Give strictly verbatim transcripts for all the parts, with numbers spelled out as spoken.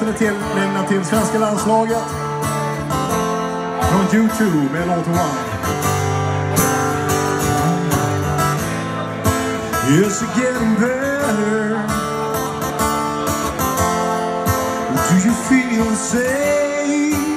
låten är tillägnad till svenska landslaget. Från U två med låten One. Is it getting better? Do you feel the same?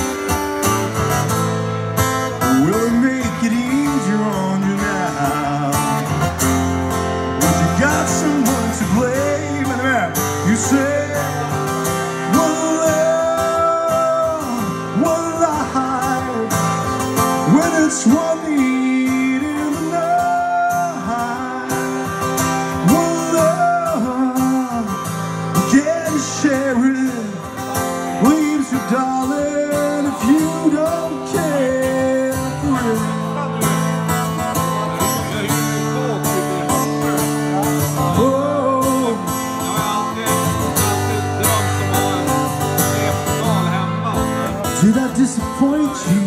Will it make it easier on you now? But you got someone to blame, and man, you say, one love, one life, when it's one need in the night. One love, you can share it. Leaves you, darling, if you don't care for it. Oh. Did I disappoint you?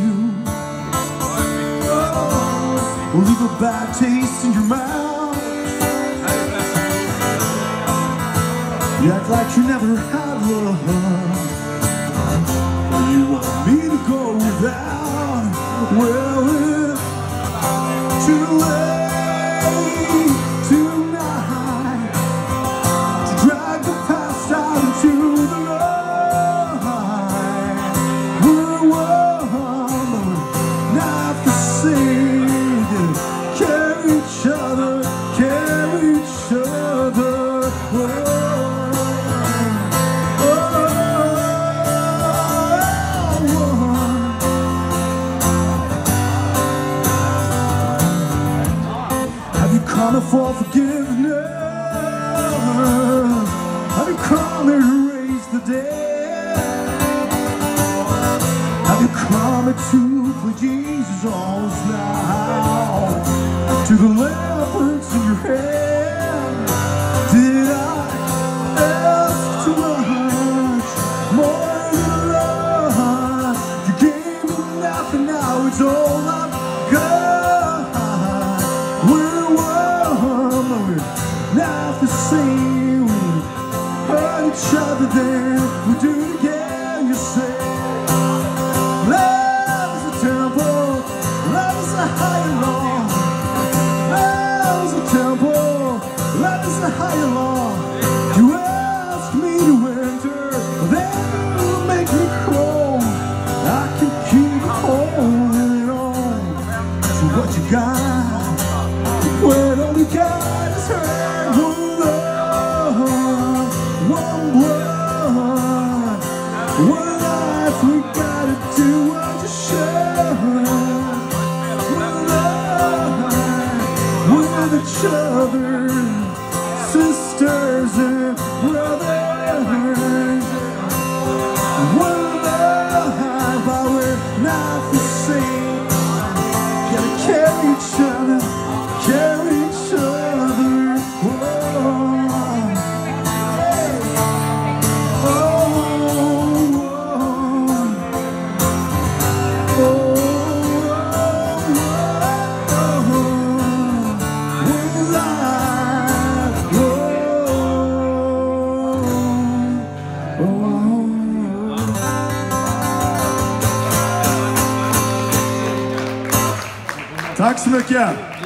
Oh. Or leave a bad taste in your mouth? You act like you never had love. You want me to go without? Well, it's too late tonight to drag the past out into the light. We're one, not the same. Carry each other, carry each other. Whoa. Come for forgiveness. Have you come and raised the dead? Have you come to for Jesus alls now? To the leopards in your hand, did I ask too much? More than love, you gave me nothing, now it's all I've got. Not the same, we hurt each other then, we do it again, you say. Love is a temple, love is a higher law. Love is a temple, love is a higher law. You ask me to enter, then you make me crawl. I can keep holding on to what you got, when all you got is hurt. One life, we gotta do what you should. One life, with each other, sisters and brothers. One life, but we're not the same. Gotta carry each other, carry each other. Whoa. Tack så mycket.